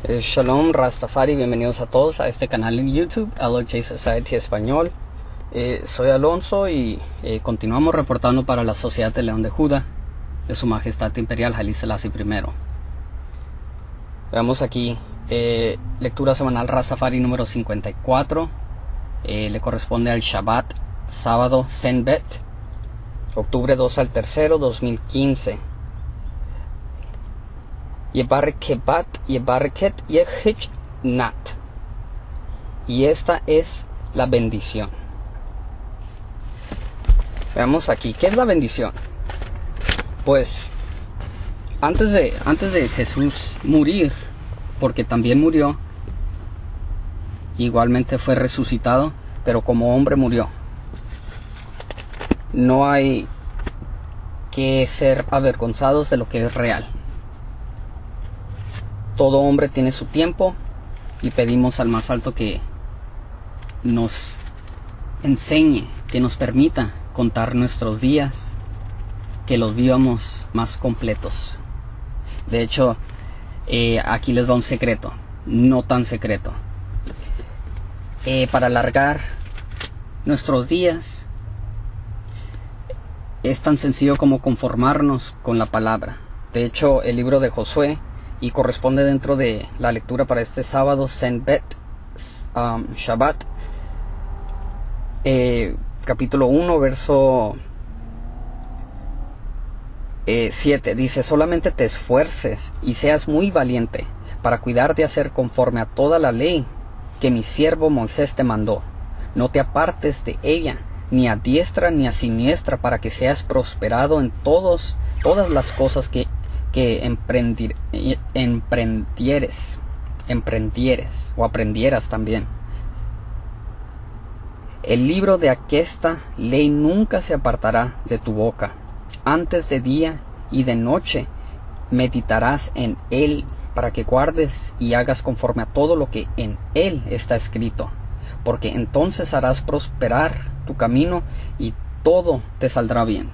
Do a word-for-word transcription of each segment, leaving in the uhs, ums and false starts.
Eh, Shalom Rastafari, bienvenidos a todos a este canal en YouTube, L O J Society Español. Eh, soy Alonso y eh, continuamos reportando para la Sociedad de León de Judá de Su Majestad Imperial Haile Selassie primero. Veamos aquí, eh, lectura semanal Rastafari número cincuenta y cuatro, eh, le corresponde al Shabbat, sábado Senbet, octubre dos al tercero, dos mil quince. Yebarkebat, Yebarket, Yehich Nat. Y esta es la bendición. Veamos aquí, ¿qué es la bendición? Pues antes de, antes de Jesús morir, porque también murió, igualmente fue resucitado, pero como hombre murió. No hay que ser avergonzados de lo que es real. Todo hombre tiene su tiempo y pedimos al más alto que nos enseñe, que nos permita contar nuestros días, que los vivamos más completos. De hecho, eh, aquí les va un secreto, no tan secreto. Eh, para alargar nuestros días es tan sencillo como conformarnos con la palabra. De hecho, el libro de Josué, y corresponde dentro de la lectura para este sábado, Senbet, um, Shabbat, eh, capítulo uno, verso eh, siete, dice: solamente te esfuerces y seas muy valiente para cuidar de hacer conforme a toda la ley que mi siervo Moisés te mandó. No te apartes de ella, ni a diestra ni a siniestra, para que seas prosperado en todos, todas las cosas que que emprendir, emprendieres, emprendieres o aprendieras también. El libro de aquesta ley nunca se apartará de tu boca. Antes de día y de noche meditarás en él, para que guardes y hagas conforme a todo lo que en él está escrito, porque entonces harás prosperar tu camino y todo te saldrá bien.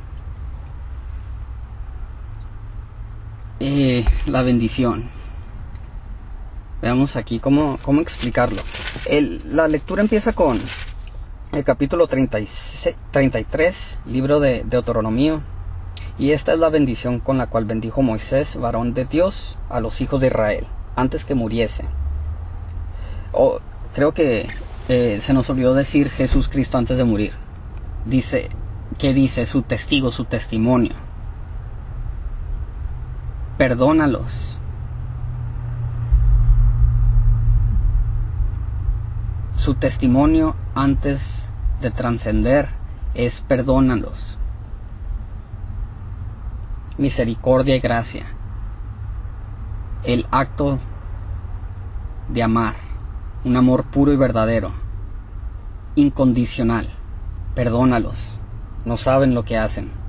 Eh, la bendición. Veamos aquí cómo, cómo explicarlo. El, la lectura empieza con el capítulo treinta y tres, libro de Deuteronomio, y esta es la bendición con la cual bendijo Moisés, varón de Dios, a los hijos de Israel, antes que muriese. Oh, creo que eh, se nos olvidó decir Jesús Cristo antes de morir. Dice, ¿qué dice? Su testigo, su testimonio. Perdónalos. Su testimonio antes de trascender es perdónalos. Misericordia y gracia. El acto de amar. Un amor puro y verdadero. Incondicional. Perdónalos. No saben lo que hacen.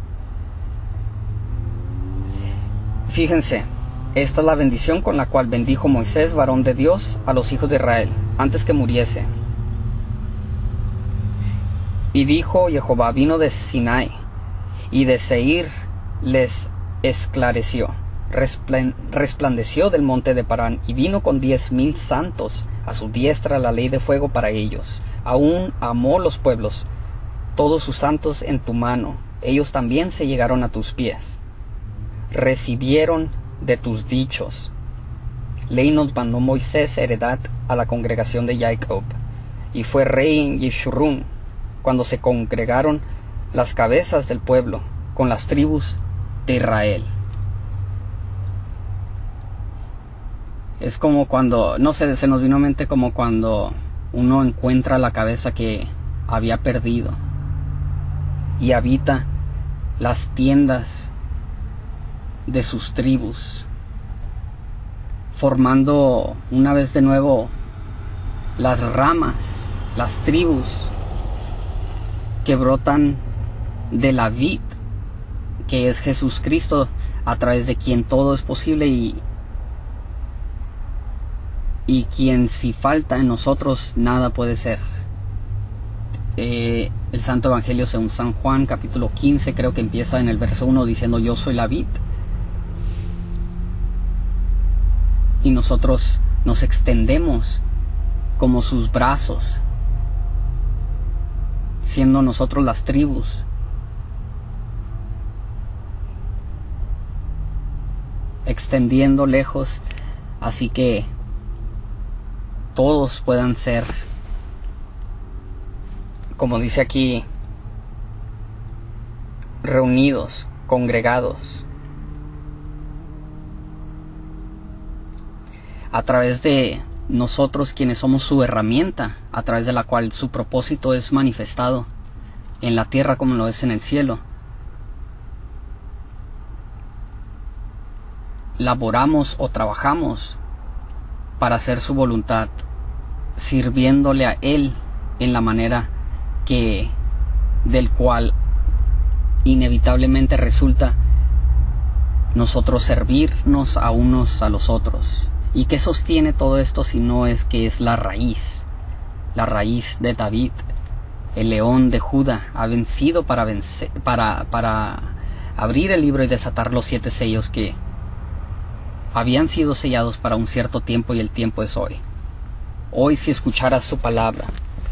Fíjense, esta es la bendición con la cual bendijo Moisés, varón de Dios, a los hijos de Israel, antes que muriese. Y dijo Jehová: vino de Sinai, y de Seir les esclareció, resplandeció del monte de Parán, y vino con diez mil santos, a su diestra la ley de fuego para ellos. Aún amó los pueblos, todos sus santos en tu mano, ellos también se llegaron a tus pies. Recibieron de tus dichos. Ley nos mandó Moisés, heredad a la congregación de Jacob, y fue rey en Yeshurun, cuando se congregaron las cabezas del pueblo con las tribus de Israel. Es como cuando, no sé, se nos vino a mente como cuando uno encuentra la cabeza que había perdido y habita las tiendas de sus tribus, formando una vez de nuevo las ramas, las tribus que brotan de la vid, que es Jesús Cristo, a través de quien todo es posible y, y quien, si falta en nosotros, nada puede ser. Eh, el Santo Evangelio según San Juan, capítulo quince, creo que empieza en el verso uno diciendo: yo soy la vid. y nosotros nos extendemos como sus brazos, siendo nosotros las tribus. Extendiendo lejos, así que todos puedan ser, como dice aquí, reunidos, congregados, a través de nosotros quienes somos su herramienta, a través de la cual su propósito es manifestado en la tierra como lo es en el cielo. Laboramos o trabajamos para hacer su voluntad, sirviéndole a Él en la manera que del cual inevitablemente resulta nosotros servirnos a unos a los otros. ¿Y qué sostiene todo esto si no es que es la raíz? La raíz de David, el león de Judá, ha vencido para, vencer, para, para abrir el libro y desatar los siete sellos que habían sido sellados para un cierto tiempo, y el tiempo es hoy. Hoy, si escucharas su palabra.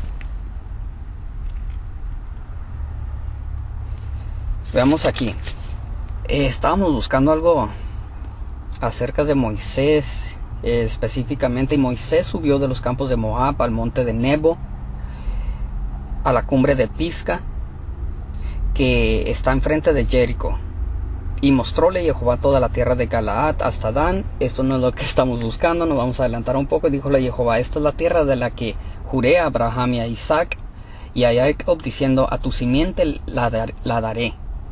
Veamos aquí. Eh, estábamos buscando algo acerca de Moisés, eh, específicamente, y Moisés subió de los campos de Moab al monte de Nebo, a la cumbre de Pisga, que está enfrente de Jericó. Y mostróle Jehová toda la tierra de Galaad hasta Dan. Esto no es lo que estamos buscando, nos vamos a adelantar un poco. Y díjole Jehová: esta es la tierra de la que juré a Abraham y a Isaac y a Jacob, diciendo: a tu simiente la, dar, la daré.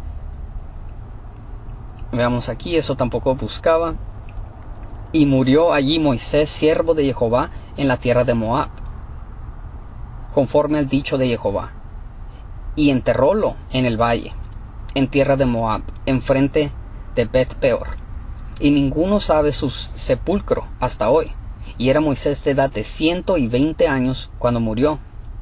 Veamos aquí, eso tampoco buscaba. Y murió allí Moisés, siervo de Jehová, en la tierra de Moab, conforme al dicho de Jehová, y enterrólo en el valle, en tierra de Moab, enfrente de Bet Peor, y ninguno sabe su sepulcro hasta hoy. Y era Moisés de edad de ciento y veinte años cuando murió.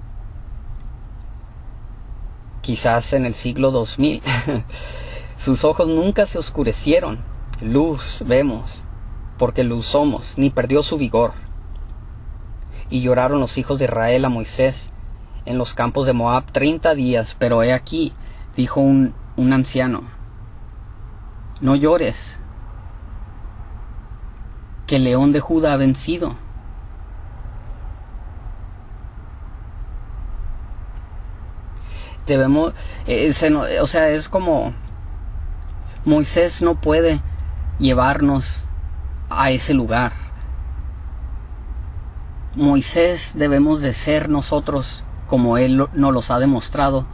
Quizás en el siglo dos mil. Sus ojos nunca se oscurecieron. Luz vemos, porque luz somos, ni perdió su vigor. Y lloraron los hijos de Israel a Moisés en los campos de Moab treinta días. Pero he aquí, dijo un un anciano: no llores, que el león de Judá ha vencido. Debemos, eh, se, o sea, es como Moisés no puede llevarnos a ese lugar. Moisés debemos de ser nosotros como Él nos los ha demostrado,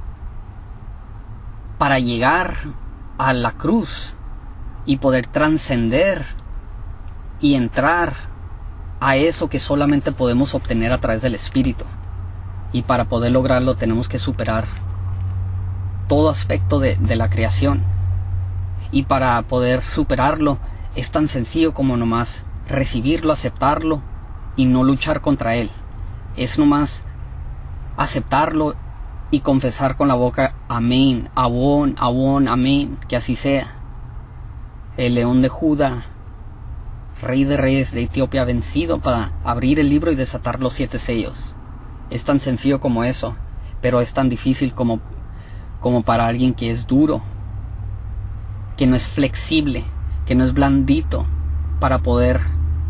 para llegar a la cruz y poder trascender y entrar a eso que solamente podemos obtener a través del Espíritu. Y para poder lograrlo tenemos que superar todo aspecto de, de la creación. Y para poder superarlo es tan sencillo como nomás recibirlo, aceptarlo y no luchar contra él. Es nomás aceptarlo y confesar con la boca: amén, abón, abón, amén, que así sea. El león de Judá, rey de reyes de Etiopía, vencido para abrir el libro y desatar los siete sellos. Es tan sencillo como eso, pero es tan difícil como, como para alguien que es duro, que no es flexible, que no es blandito, para poder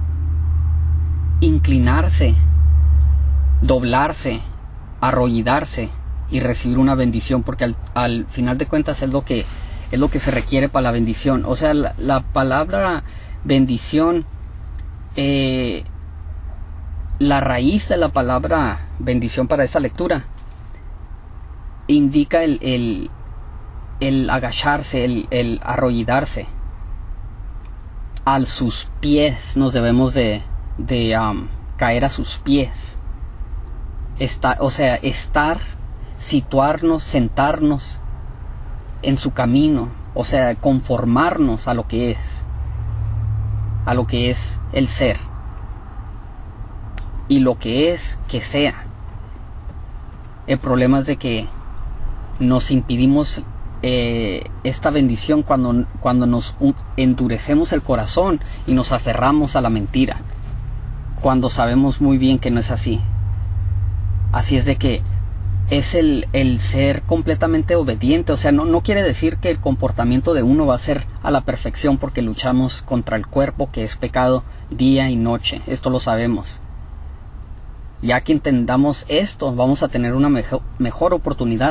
inclinarse, doblarse, arrollarse y recibir una bendición, porque al, al final de cuentas es lo que es lo que se requiere para la bendición. O sea, la, la palabra bendición, eh, la raíz de la palabra bendición para esa lectura indica el, el, el agacharse, el, el arrollarse. A sus pies nos debemos de, de um, caer a sus pies. Está, o sea, estar, situarnos, sentarnos en su camino, o sea, conformarnos a lo que es, a lo que es el ser, y lo que es que sea. El problema es de que nos impedimos eh, esta bendición cuando, cuando nos endurecemos el corazón y nos aferramos a la mentira. cuando sabemos muy bien que no es así. Así es de que es el, el ser completamente obediente. O sea, no, no quiere decir que el comportamiento de uno va a ser a la perfección, porque luchamos contra el cuerpo, que es pecado día y noche. Esto lo sabemos. Ya que entendamos esto, vamos a tener una mejor, mejor oportunidad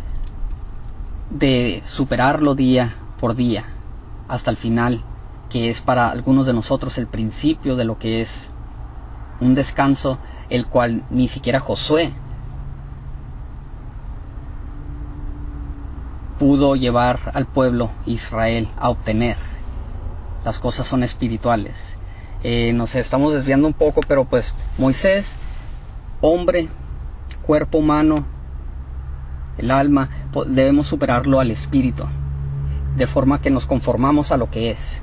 de superarlo día por día hasta el final, que es para algunos de nosotros el principio de lo que es un descanso, el cual ni siquiera Josué pudo llevar al pueblo Israel a obtener. Las cosas son espirituales. Eh, nos estamos desviando un poco, pero pues Moisés, hombre, cuerpo humano, el alma, debemos superarlo al espíritu, de forma que nos conformamos a lo que es.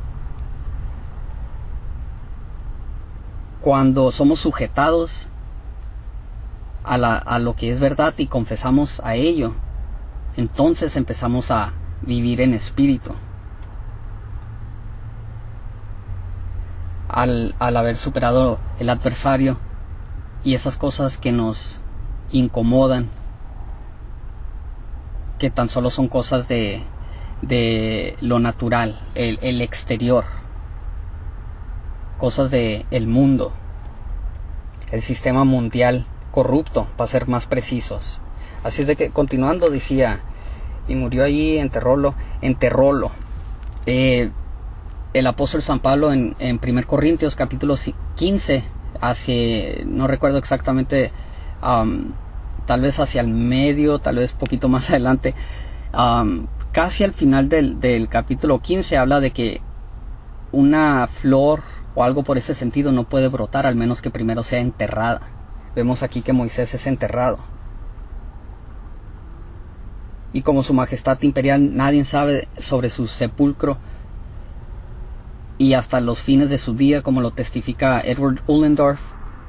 Cuando somos sujetados a, la, a lo que es verdad y confesamos a ello, entonces empezamos a vivir en espíritu. Al, al haber superado el adversario y esas cosas que nos incomodan, que tan solo son cosas de, de lo natural, el, el exterior, cosas de el mundo, el sistema mundial corrupto, para ser más precisos. Así es de que, continuando, decía, y murió allí, enterrólo, enterrólo. Eh, el apóstol San Pablo en, en primer Corintios capítulo quince, hacia, no recuerdo exactamente, um, tal vez hacia el medio, tal vez poquito más adelante, um, casi al final del, del capítulo quince, habla de que una flor o algo por ese sentido no puede brotar al menos que primero sea enterrada. Vemos aquí que Moisés es enterrado. Y como su majestad imperial nadie sabe sobre su sepulcro, y hasta los fines de su día, como lo testifica Edward Ullendorf,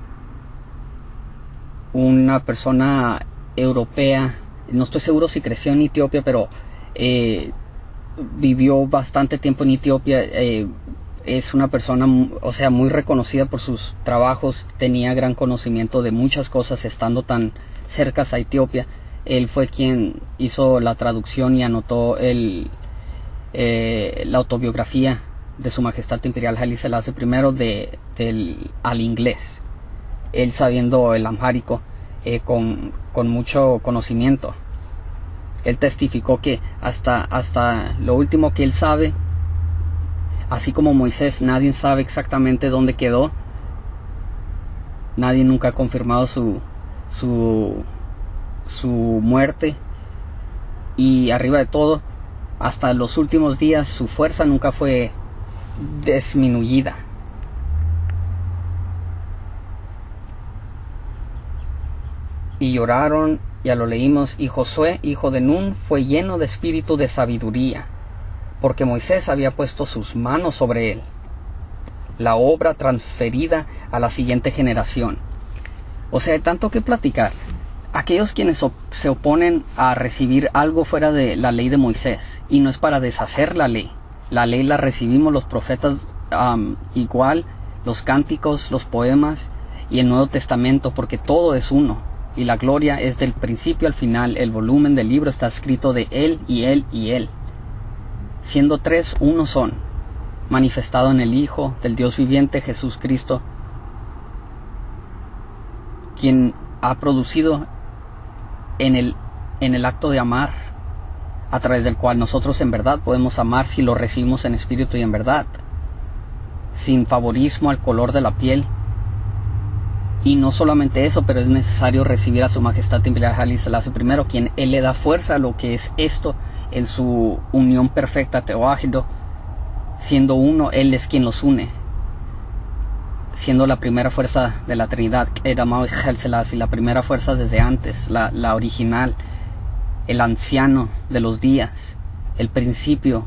una persona europea, no estoy seguro si creció en Etiopía, pero eh, vivió bastante tiempo en Etiopía. Eh, es una persona, o sea, muy reconocida por sus trabajos, tenía gran conocimiento de muchas cosas estando tan cerca a Etiopía. Él fue quien hizo la traducción y anotó el, eh, la autobiografía de su majestad imperial Haile Selassie I de, del, al inglés, él sabiendo el amhárico eh, con, con mucho conocimiento. Él testificó que hasta, hasta lo último que él sabe, así como Moisés, nadie sabe exactamente dónde quedó, nadie nunca ha confirmado su, su, su muerte, y arriba de todo, hasta los últimos días su fuerza nunca fue disminuida. Y lloraron, ya lo leímos, y Josué, hijo de Nun, fue lleno de espíritu de sabiduría, porque Moisés había puesto sus manos sobre él. La obra transferida a la siguiente generación. O sea, hay tanto que platicar. Aquellos quienes op- se oponen a recibir algo fuera de la ley de Moisés, y no es para deshacer la ley. La ley la recibimos los profetas um, igual, los cánticos, los poemas y el Nuevo Testamento, porque todo es uno. Y la gloria es del principio al final. El volumen del libro está escrito de Él y Él y Él. Siendo tres, uno son. Manifestado en el Hijo del Dios viviente, Jesús Cristo, quien ha producido en el, en el acto de amar, a través del cual nosotros en verdad podemos amar si lo recibimos en espíritu y en verdad, sin favorismo al color de la piel. Y no solamente eso, pero es necesario recibir a su majestad imperial Haile Selassie I, quien él le da fuerza a lo que es esto en su unión perfecta teoágido. Siendo uno, él es quien los une, siendo la primera fuerza de la Trinidad, era Haile Selassie, la primera fuerza desde antes, la, la original, el anciano de los días, el principio.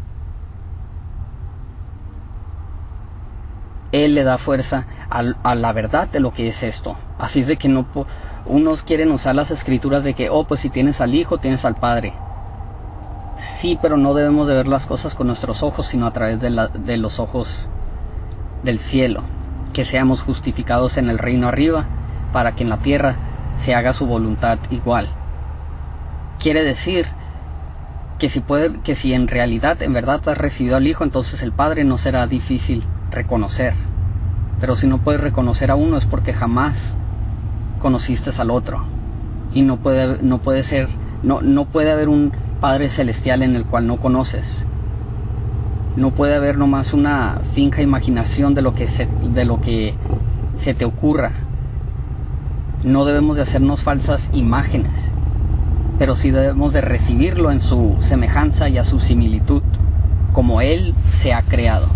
Él le da fuerza a, a la verdad de lo que es esto. Así es de que no, unos quieren usar las escrituras de que, oh, pues si tienes al Hijo, tienes al Padre. Sí, pero no debemos de ver las cosas con nuestros ojos, sino a través de, la, de los ojos del cielo. que seamos justificados en el reino arriba, para que en la tierra se haga su voluntad igual. Quiere decir que si, puede, que si en realidad, en verdad has recibido al Hijo, entonces el Padre no será difícil reconocer. Pero si no puedes reconocer a uno es porque jamás conociste al otro. Y no puede, no puede ser, no, no puede haber un Padre Celestial en el cual no conoces. No puede haber nomás una finja imaginación de lo que se, de lo que se te ocurra. No debemos de hacernos falsas imágenes, pero sí debemos de recibirlo en su semejanza y a su similitud, como Él se ha creado.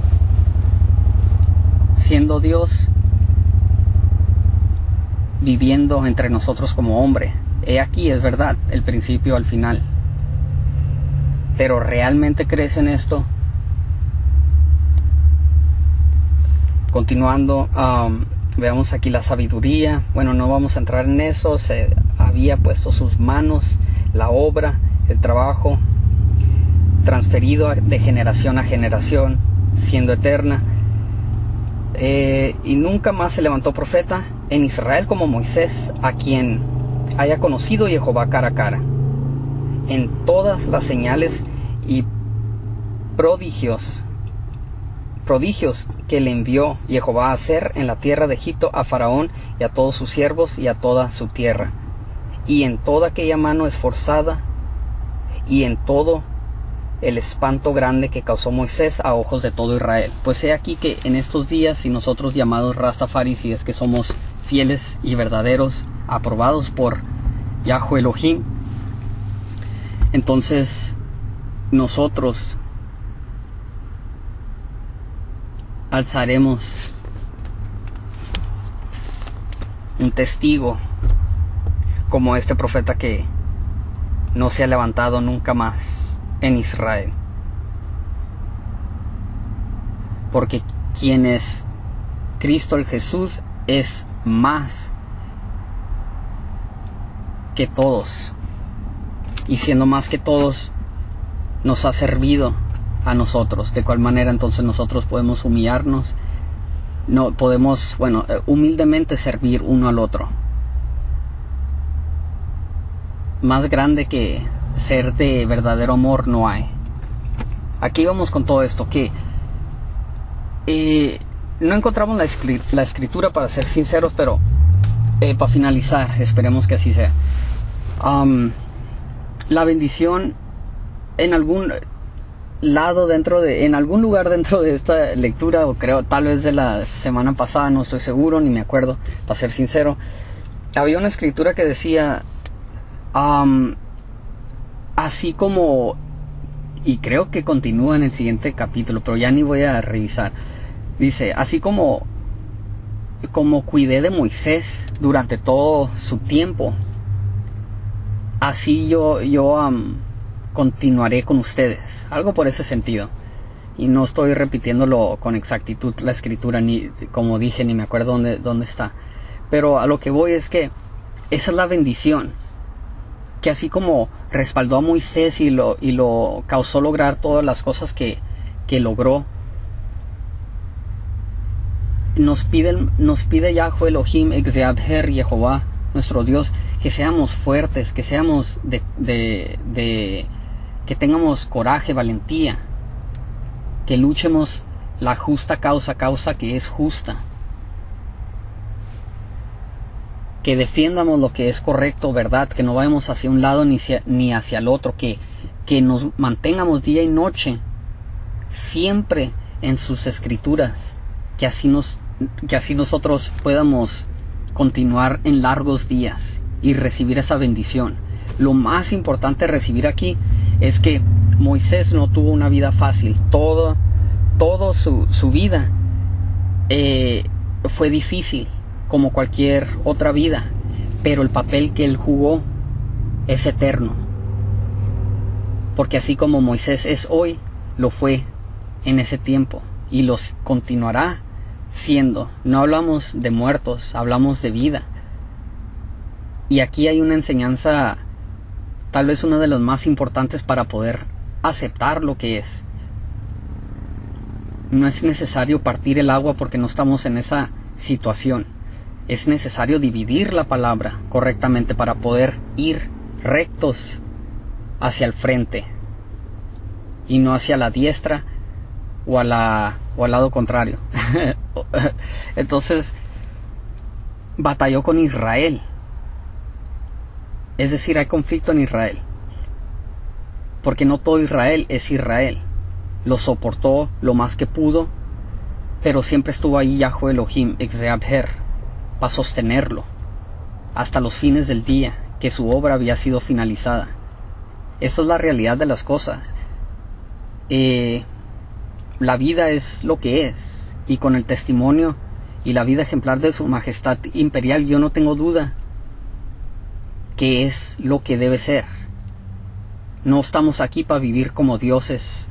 Siendo Dios, viviendo entre nosotros como hombre. He aquí, es verdad, el principio al final. Pero ¿realmente crees en esto? Continuando, um, veamos aquí la sabiduría. Bueno, no vamos a entrar en eso. Se había puesto sus manos, la obra, el trabajo, transferido de generación a generación, siendo eterna. Eh, y nunca más se levantó profeta en Israel como Moisés, a quien haya conocido Jehová cara a cara. En todas las señales y prodigios, prodigios que le envió Jehová a hacer en la tierra de Egipto a Faraón y a todos sus siervos y a toda su tierra, y en toda aquella mano esforzada, y en todo el espanto grande que causó Moisés a ojos de todo Israel. Pues he aquí que en estos días, y nosotros llamados Rastafari, si es que somos fieles y verdaderos, aprobados por Yahweh Elohim, entonces nosotros alzaremos un testigo como este profeta que no se ha levantado nunca más en Israel, porque quien es Cristo el Jesús es más que todos, y siendo más que todos nos ha servido a nosotros. De cual manera entonces nosotros podemos humillarnos, no podemos, bueno, humildemente servir uno al otro. Más grande que ser de verdadero amor no hay. Aquí vamos con todo esto, que eh, no encontramos la, escri la escritura, para ser sinceros, pero eh, para finalizar, esperemos que así sea. Um, la bendición en algún lado dentro de, en algún lugar dentro de esta lectura, o creo tal vez de la semana pasada, no estoy seguro, ni me acuerdo, para ser sincero, había una escritura que decía, um, así como, y creo que continúa en el siguiente capítulo, pero ya ni voy a revisar, dice, así como como cuidé de Moisés durante todo su tiempo, así yo yo um, continuaré con ustedes, algo por ese sentido. Y no estoy repitiéndolo con exactitud la escritura, ni como dije, ni me acuerdo dónde, dónde está, pero a lo que voy es que esa es la bendición, que así como respaldó a Moisés y lo, y lo causó lograr todas las cosas que, que logró, nos pide, nos pide Yahweh Elohim Exeabher, Jehová nuestro Dios, que seamos fuertes, que seamos de, de, de que tengamos coraje, valentía, que luchemos la justa causa, causa que es justa, que defiendamos lo que es correcto, verdad, que no vayamos hacia un lado ni hacia, ni hacia el otro, que, que nos mantengamos día y noche siempre en sus escrituras, que así, nos, que así nosotros podamos continuar en largos días y recibir esa bendición. Lo más importante recibir aquí es que Moisés no tuvo una vida fácil, todo, todo su, su vida eh, fue difícil, como cualquier otra vida, pero el papel que él jugó es eterno, porque así como Moisés es hoy, lo fue en ese tiempo y los continuará siendo. No hablamos de muertos, hablamos de vida. Y aquí hay una enseñanza, tal vez una de las más importantes para poder aceptar lo que es. No es necesario partir el agua porque no estamos en esa situación. Es necesario dividir la palabra correctamente para poder ir rectos hacia el frente y no hacia la diestra o, a la, o al lado contrario. Entonces batalló con Israel. Es decir, hay conflicto en Israel, porque no todo Israel es Israel. Lo soportó lo más que pudo, pero siempre estuvo ahí Yahweh Elohim Exeabher para sostenerlo hasta los fines del día, que su obra había sido finalizada. Esta es la realidad de las cosas. Eh, la vida es lo que es, y con el testimonio y la vida ejemplar de su majestad imperial, yo no tengo duda que es lo que debe ser. No estamos aquí para vivir como dioses,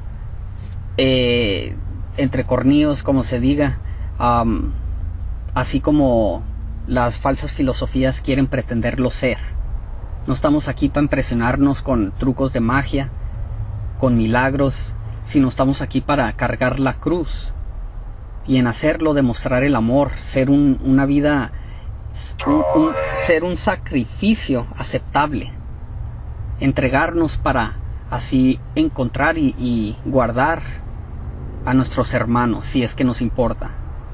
eh, entre cornillos, como se diga, um, así como las falsas filosofías quieren pretenderlo ser. No estamos aquí para impresionarnos con trucos de magia, con milagros, sino estamos aquí para cargar la cruz y en hacerlo demostrar el amor, ser un, una vida, un, un, ser un sacrificio aceptable, entregarnos para así encontrar y, y guardar a nuestros hermanos, si es que nos importa.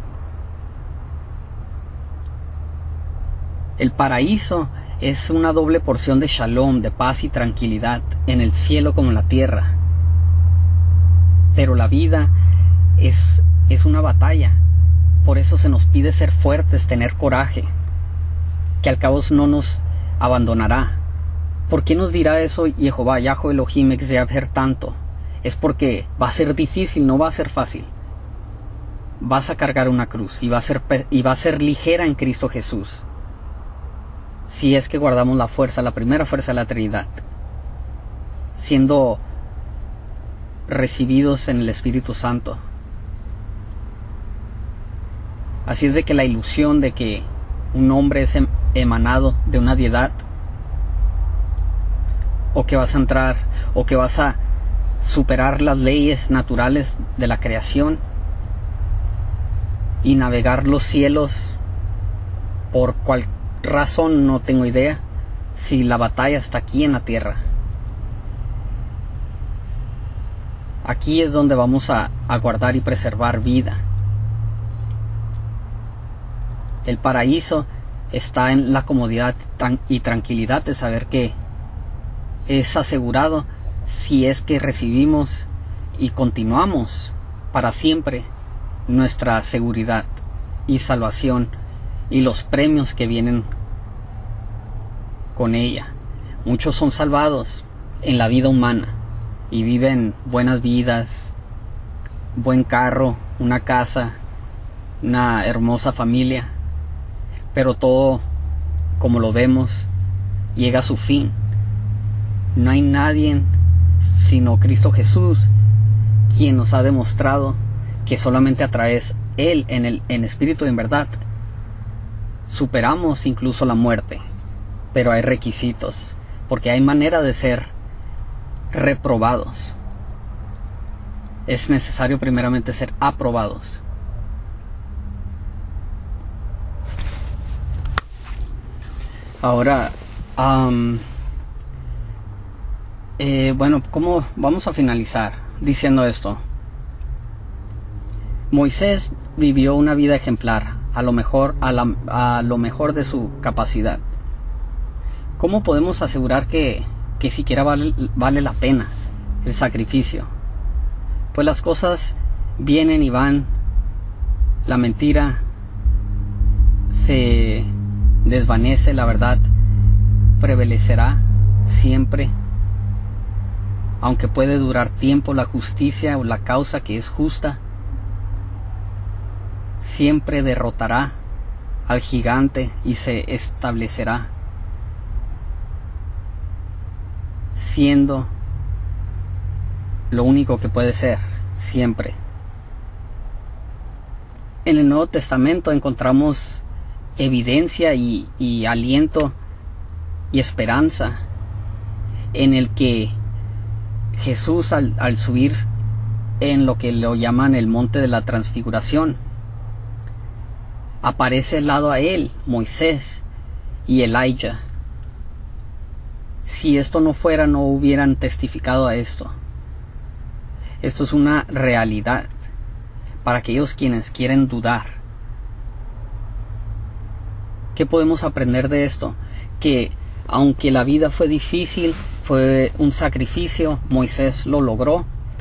El paraíso es una doble porción de shalom, de paz y tranquilidad, en el cielo como en la tierra. Pero la vida es, es una batalla. Por eso se nos pide ser fuertes, tener coraje, que al cabo no nos abandonará. ¿Por qué nos dirá eso Jehová, Yahweh Elohim Exeabher tanto? Es porque va a ser difícil, no va a ser fácil. Vas a cargar una cruz y va a ser, y va a ser ligera en Cristo Jesús, si es que guardamos la fuerza, la primera fuerza de la Trinidad, siendo recibidos en el Espíritu Santo. Así es de que la ilusión de que un hombre es emanado de una deidad, o que vas a entrar, o que vas a superar las leyes naturales de la creación y navegar los cielos por cualquier razón, no tengo idea, si la batalla está aquí en la tierra. Aquí es donde vamos a, a guardar y preservar vida. El paraíso está en la comodidad y tranquilidad de saber que es asegurado si es que recibimos y continuamos para siempre nuestra seguridad y salvación y los premios que vienen con ella. Muchos son salvados en la vida humana y viven buenas vidas, buen carro, una casa, una hermosa familia, pero todo, como lo vemos, llega a su fin. No hay nadie sino Cristo Jesús, quien nos ha demostrado que solamente a través de Él, en el en espíritu y en verdad, superamos incluso la muerte. Pero hay requisitos, porque hay manera de ser reprobados. Es necesario primeramente ser aprobados. Ahora, um, eh, bueno, ¿cómo vamos a finalizar diciendo esto? Moisés vivió una vida ejemplar, a lo mejor, a, la, a lo mejor de su capacidad. ¿Cómo podemos asegurar que, que siquiera vale, vale la pena el sacrificio? Pues las cosas vienen y van, la mentira se desvanece, la verdad prevalecerá siempre. Aunque puede durar tiempo, la justicia o la causa que es justa siempre derrotará al gigante y se establecerá, siendo lo único que puede ser siempre. En el Nuevo Testamento encontramos evidencia y, y aliento y esperanza en el que Jesús al, al subir en lo que lo llaman el monte de la transfiguración, aparece al lado a él Moisés y Elijah. Si esto no fuera, no hubieran testificado a esto. Esto es una realidad para aquellos quienes quieren dudar. ¿Qué podemos aprender de esto? Que aunque la vida fue difícil, fue un sacrificio, Moisés lo logró.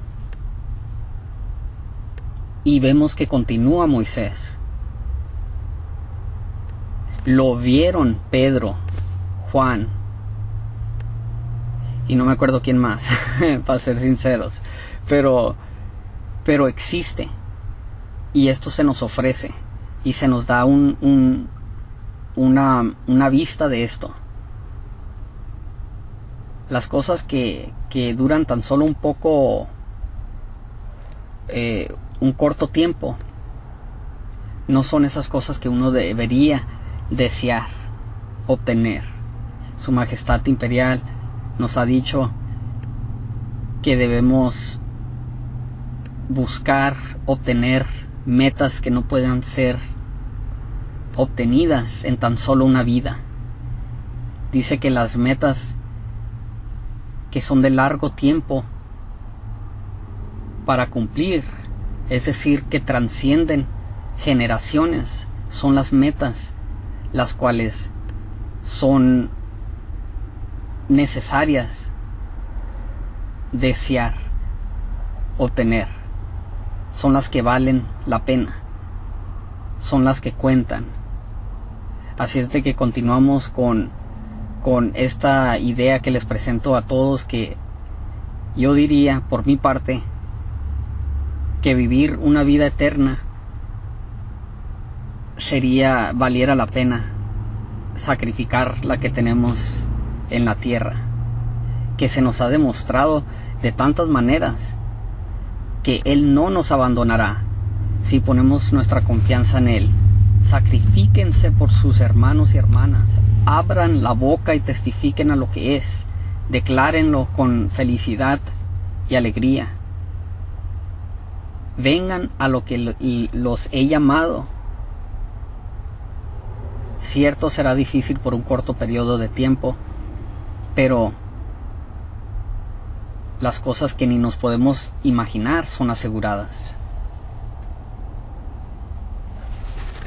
Y vemos que continúa Moisés. Lo vieron Pedro, Juan, y no me acuerdo quién más, para ser sinceros. Pero, pero existe. Y esto se nos ofrece. Y se nos da un, un, una, una vista de esto. Las cosas que, que duran tan solo un poco, eh, un corto tiempo, no son esas cosas que uno debería desear obtener. Su Majestad Imperial nos ha dicho que debemos buscar obtener metas que no puedan ser obtenidas en tan solo una vida. Dice que las metas que son de largo tiempo para cumplir, es decir, que trascienden generaciones, son las metas las cuales son necesarias desear obtener. Son las que valen la pena, son las que cuentan. Así es de que continuamos con, con esta idea que les presento a todos, que yo diría por mi parte que vivir una vida eterna sería, valiera la pena sacrificar la que tenemos en la tierra, que se nos ha demostrado de tantas maneras que Él no nos abandonará si ponemos nuestra confianza en Él. Sacrifíquense por sus hermanos y hermanas, abran la boca y testifiquen a lo que es, declárenlo con felicidad y alegría. Vengan a lo que los he llamado. Cierto, será difícil por un corto periodo de tiempo, pero las cosas que ni nos podemos imaginar son aseguradas.